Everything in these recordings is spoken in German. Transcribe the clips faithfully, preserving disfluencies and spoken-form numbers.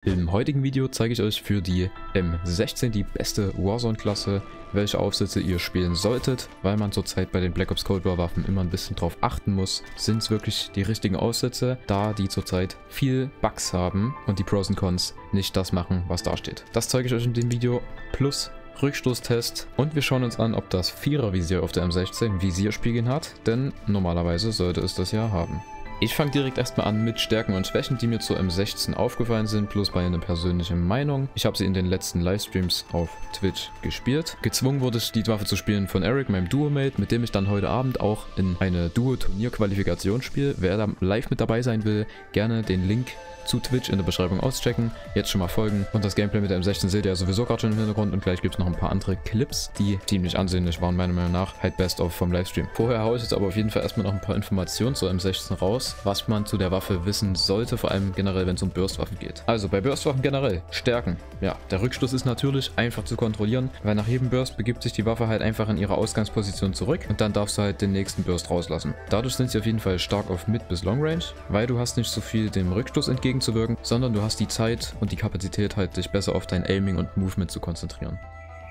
Im heutigen Video zeige ich euch für die M sechzehn die beste Warzone-Klasse, welche Aufsätze ihr spielen solltet, weil man zurzeit bei den Black Ops Cold War Waffen immer ein bisschen drauf achten muss, sind es wirklich die richtigen Aufsätze, da die zurzeit viel Bugs haben und die Pros und Cons nicht das machen, was da steht. Das zeige ich euch in dem Video, plus Rückstoßtest, und wir schauen uns an, ob das Vierer-Visier auf der M sechzehn Visierspiegeln hat, denn normalerweise sollte es das ja haben. Ich fange direkt erstmal an mit Stärken und Schwächen, die mir zur M sechzehn aufgefallen sind, plus meine persönliche Meinung. Ich habe sie in den letzten Livestreams auf Twitch gespielt. Gezwungen wurde ich, die Waffe zu spielen von Eric, meinem Duo-Mate, mit dem ich dann heute Abend auch in eine Duo-Turnier-Qualifikation spiele. Wer da live mit dabei sein will, gerne den Link zu Twitch in der Beschreibung auschecken, jetzt schon mal folgen, und das Gameplay mit der M sechzehn seht ihr ja sowieso gerade schon im Hintergrund, und gleich gibt es noch ein paar andere Clips, die ziemlich ansehnlich waren, meiner Meinung nach, halt best of vom Livestream. Vorher haue ich jetzt aber auf jeden Fall erstmal noch ein paar Informationen zur M sechzehn raus, was man zu der Waffe wissen sollte, vor allem generell, wenn es um Burstwaffen geht. Also bei Burstwaffen generell, Stärken. Ja, der Rückstoß ist natürlich einfach zu kontrollieren, weil nach jedem Burst begibt sich die Waffe halt einfach in ihre Ausgangsposition zurück und dann darfst du halt den nächsten Burst rauslassen. Dadurch sind sie auf jeden Fall stark auf Mid- bis Long Range, weil du hast nicht so viel dem Rückstoß entgegenzuwirken, sondern du hast die Zeit und die Kapazität halt, dich besser auf dein Aiming und Movement zu konzentrieren.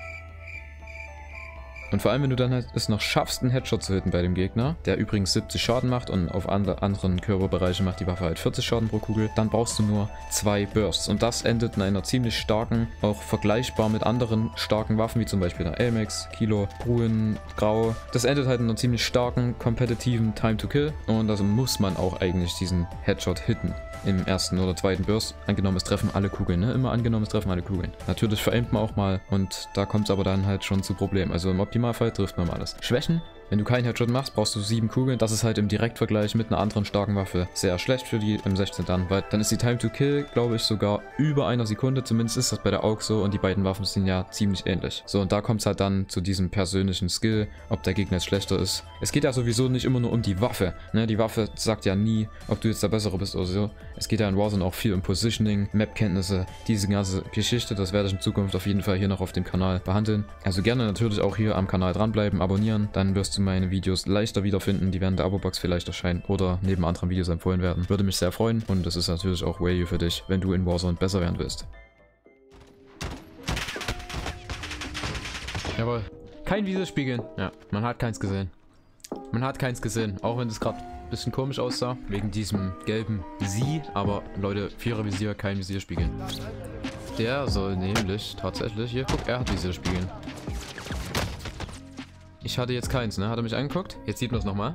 Und vor allem, wenn du dann halt es noch schaffst, einen Headshot zu hitten bei dem Gegner, der übrigens siebzig Schaden macht und auf andere, anderen Körperbereiche macht die Waffe halt vierzig Schaden pro Kugel, dann brauchst du nur zwei Bursts. Und das endet in einer ziemlich starken, auch vergleichbar mit anderen starken Waffen, wie zum Beispiel der Elmex, Kilo, Bruin, Grau. Das endet halt in einer ziemlich starken, kompetitiven Time to Kill. Und also muss man auch eigentlich diesen Headshot hitten im ersten oder zweiten Burst. Angenommen, es treffen alle Kugeln, ne? Immer angenommen, es treffen alle Kugeln. Natürlich veraimt man auch mal, und da kommt es aber dann halt schon zu Problemen. Also im Optimalfall trifft man mal alles. Schwächen: Wenn du keinen Headshot machst, brauchst du sieben Kugeln. Das ist halt im Direktvergleich mit einer anderen starken Waffe sehr schlecht für die M sechzehn dann, weil dann ist die Time to Kill, glaube ich, sogar über einer Sekunde. Zumindest ist das bei der A U G so, und die beiden Waffen sind ja ziemlich ähnlich. So, und da kommt es halt dann zu diesem persönlichen Skill, ob der Gegner jetzt schlechter ist. Es geht ja sowieso nicht immer nur um die Waffe, ne? Die Waffe sagt ja nie, ob du jetzt der Bessere bist oder so. Es geht ja in Warzone auch viel um Positioning, Map-Kenntnisse, diese ganze Geschichte. Das werde ich in Zukunft auf jeden Fall hier noch auf dem Kanal behandeln. Also gerne natürlich auch hier am Kanal dranbleiben, abonnieren, dann wirst du meine Videos leichter wiederfinden, die während der Abo-Box vielleicht erscheinen oder neben anderen Videos empfohlen werden. Würde mich sehr freuen, und es ist natürlich auch Value für dich, wenn du in Warzone besser werden willst. Jawohl. Kein Visierspiegeln. Ja, man hat keins gesehen. Man hat keins gesehen, auch wenn es gerade ein bisschen komisch aussah, wegen diesem gelben Sie, aber Leute, Vierer-Visier, kein Visierspiegeln. Der soll nämlich tatsächlich, hier, guck, er hat Visierspiegeln. Ich hatte jetzt keins, ne? Hat er mich angeguckt? Jetzt sieht man es nochmal.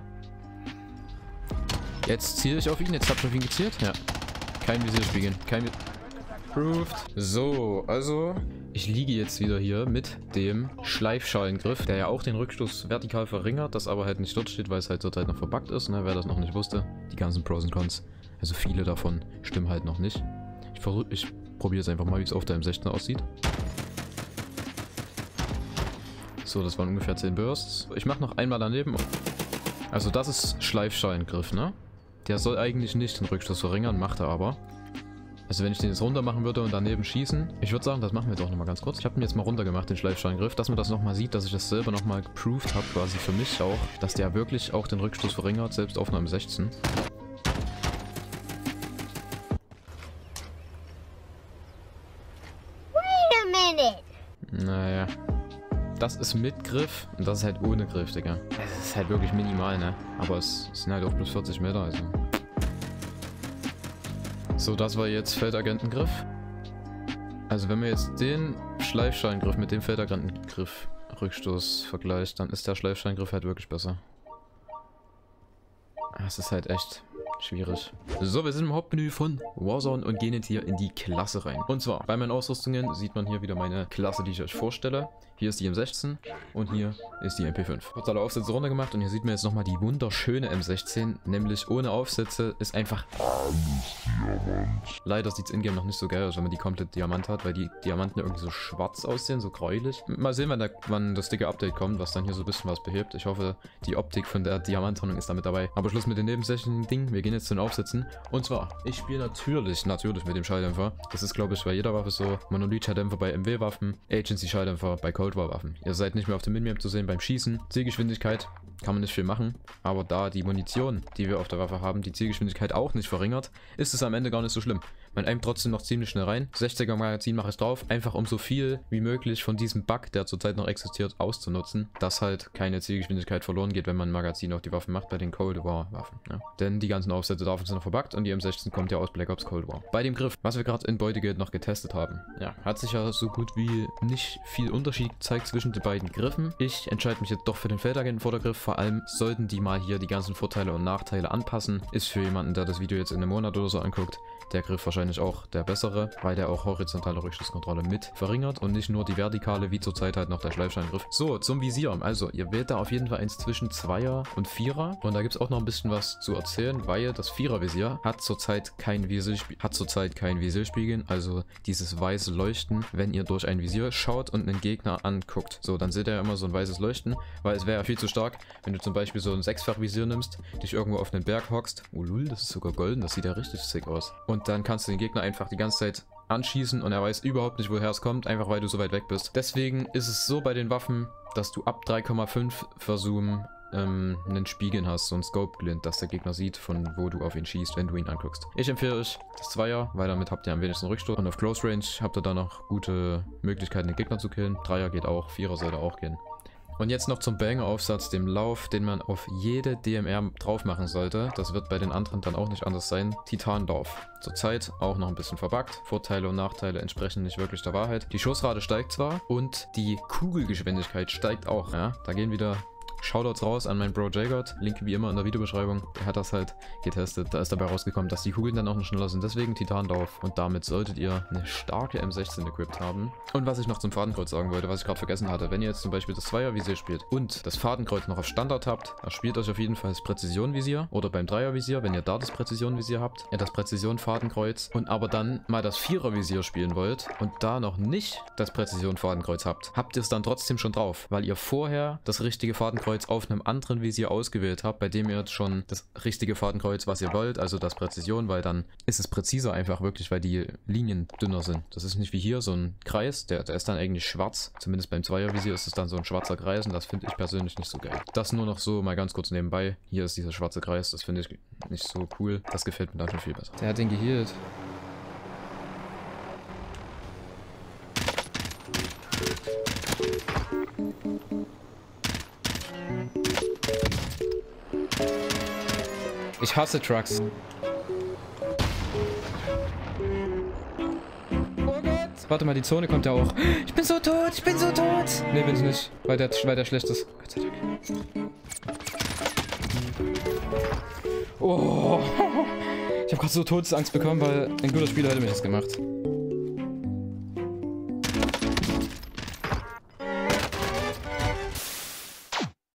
Jetzt ziele ich auf ihn. Jetzt habe ich auf ihn gezielt. Ja. Kein Visierspiegeln. Kein... Proved. So, also... Ich liege jetzt wieder hier mit dem Schleifschalengriff, der ja auch den Rückstoß vertikal verringert, das aber halt nicht dort steht, weil es halt zurzeit noch verbuggt ist, ne? Wer das noch nicht wusste. Die ganzen Pros und Cons. Also viele davon stimmen halt noch nicht. Ich versuche... Ich probiere jetzt einfach mal, wie es auf der M sechzehn aussieht. So, das waren ungefähr zehn Bursts. Ich mache noch einmal daneben. Also das ist Schleifschalengriff, ne? Der soll eigentlich nicht den Rückstoß verringern, macht er aber. Also wenn ich den jetzt runter machen würde und daneben schießen, ich würde sagen, das machen wir doch nochmal ganz kurz. Ich habe ihn jetzt mal runter gemacht, den Schleifschalengriff, dass man das nochmal sieht, dass ich das selber nochmal geproved habe, quasi für mich auch, dass der wirklich auch den Rückstoß verringert, selbst auf einer M sechzehn. Wait a minute! Naja. Das ist mit Griff und das ist halt ohne Griff, Digga. Es ist halt wirklich minimal, ne? Aber es sind halt auch bloß vierzig Meter, also. So, das war jetzt Feldagentengriff. Also wenn man jetzt den Schleifschalengriff mit dem Feldagentengriff Rückstoß vergleicht, dann ist der Schleifschalengriff halt wirklich besser. Es ist halt echt schwierig. So, wir sind im Hauptmenü von Warzone und gehen jetzt hier in die Klasse rein. Und zwar, bei meinen Ausrüstungen sieht man hier wieder meine Klasse, die ich euch vorstelle. Hier ist die M sechzehn und hier ist die M P fünf. Tolle Aufsätze runter gemacht, und hier sieht man jetzt nochmal die wunderschöne M sechzehn, nämlich ohne Aufsätze, ist einfach Diamant. Leider sieht es in-game noch nicht so geil aus, wenn man die komplett Diamant hat, weil die Diamanten irgendwie so schwarz aussehen, so gräulich. Mal sehen, wann, der, wann das dicke Update kommt, was dann hier so ein bisschen was behebt. Ich hoffe, die Optik von der Diamanttarnung ist damit dabei. Aber Schluss mit den nebensächlichen Dingen, wir gehen jetzt zu den Aufsätzen. Und zwar, ich spiele natürlich, natürlich mit dem Schalldämpfer. Das ist, glaube ich, bei jeder Waffe so. Monolith-Schalldämpfer bei M W-Waffen, Agency-Schalldämpfer bei Cold War-Waffen. Ihr seid nicht mehr auf dem Minimap zu sehen beim Schießen. Zielgeschwindigkeit kann man nicht viel machen, aber da die Munition, die wir auf der Waffe haben, die Zielgeschwindigkeit auch nicht verringert, ist es am Ende gar nicht so schlimm. Man aimt trotzdem noch ziemlich schnell rein. sechziger Magazin mache ich drauf, einfach um so viel wie möglich von diesem Bug, der zurzeit noch existiert, auszunutzen, dass halt keine Zielgeschwindigkeit verloren geht, wenn man ein Magazin auf die Waffen macht, bei den Cold War Waffen. Ja. Denn die ganzen Aufsätze davon sind noch verbuggt und die M sechzehn kommt ja aus Black Ops Cold War. Bei dem Griff, was wir gerade in Beutegate noch getestet haben, ja, hat sich ja so gut wie nicht viel Unterschied gezeigt zwischen den beiden Griffen. Ich entscheide mich jetzt doch für den Feldagenten-Vordergriff. Vor allem sollten die mal hier die ganzen Vorteile und Nachteile anpassen. Ist für jemanden, der das Video jetzt in einem Monat oder so anguckt, der Griff wahrscheinlich auch der bessere, weil der auch horizontale Rückstoßkontrolle mit verringert und nicht nur die vertikale, wie zurzeit halt noch der Schleifsteingriff. So, zum Visier. Also, ihr wählt da auf jeden Fall eins zwischen Zweier und Vierer. Und da gibt es auch noch ein bisschen was zu erzählen, weil das Vierer-Visier hat zurzeit kein Visierspiegel, hat zurzeit kein Visierspiegeln, also dieses weiße Leuchten, wenn ihr durch ein Visier schaut und einen Gegner anguckt. So, dann seht ihr ja immer so ein weißes Leuchten, weil es wäre ja viel zu stark, wenn du zum Beispiel so ein Sechsfach-Visier nimmst, dich irgendwo auf einen Berg hockst. Oh lul, das ist sogar golden, das sieht ja richtig sick aus. Und dann kannst du den Gegner einfach die ganze Zeit anschießen und er weiß überhaupt nicht, woher es kommt, einfach weil du so weit weg bist. Deswegen ist es so bei den Waffen, dass du ab drei Komma fünf Verzoom ähm, einen Spiegel hast, so ein Scope-Glint, dass der Gegner sieht, von wo du auf ihn schießt, wenn du ihn anguckst. Ich empfehle euch das Zweier, weil damit habt ihr am wenigsten Rückstoß. Und auf Close Range habt ihr dann noch gute Möglichkeiten, den Gegner zu killen. Dreier geht auch, Vierer sollte auch gehen. Und jetzt noch zum Banger-Aufsatz, dem Lauf, den man auf jede D M R drauf machen sollte. Das wird bei den anderen dann auch nicht anders sein. Titanlauf. Zurzeit auch noch ein bisschen verbuggt. Vorteile und Nachteile entsprechen nicht wirklich der Wahrheit. Die Schussrate steigt zwar und die Kugelgeschwindigkeit steigt auch. Ja, da gehen wieder Shoutouts raus an meinen Bro Jagott. Link wie immer in der Videobeschreibung. Der hat das halt getestet. Da ist dabei rausgekommen, dass die Kugeln dann auch noch schneller sind. Deswegen Titanlauf. Und damit solltet ihr eine starke M sechzehn equipped haben. Und was ich noch zum Fadenkreuz sagen wollte, was ich gerade vergessen hatte. Wenn ihr jetzt zum Beispiel das Zweiervisier spielt und das Fadenkreuz noch auf Standard habt, dann spielt euch auf jeden Fall das Präzisionvisier. Oder beim Dreiervisier, wenn ihr da das Präzisionvisier habt, ja das Präzision-Fadenkreuz. Und aber dann mal das Vierervisier spielen wollt und da noch nicht das Präzision-Fadenkreuz habt, habt ihr es dann trotzdem schon drauf. Weil ihr vorher das richtige Fadenkreuz auf einem anderen Visier ausgewählt habt, bei dem ihr jetzt schon das richtige Fadenkreuz, was ihr wollt, also das Präzision, weil dann ist es präziser einfach wirklich, weil die Linien dünner sind. Das ist nicht wie hier so ein Kreis, der, der ist dann eigentlich schwarz. Zumindest beim Zweiervisier ist es dann so ein schwarzer Kreis und das finde ich persönlich nicht so geil. Das nur noch so mal ganz kurz nebenbei. Hier ist dieser schwarze Kreis, das finde ich nicht so cool. Das gefällt mir dann schon viel besser. Der hat den gehealt. Ich hasse Trucks. Oh Gott! Warte mal, die Zone kommt ja auch. Ich bin so tot, ich bin so tot! Ne, bin ich nicht, weil der, weil der schlecht ist. Gott sei Dank. Oh! Ich habe gerade so Todesangst bekommen, weil ein guter Spieler hätte mir das gemacht.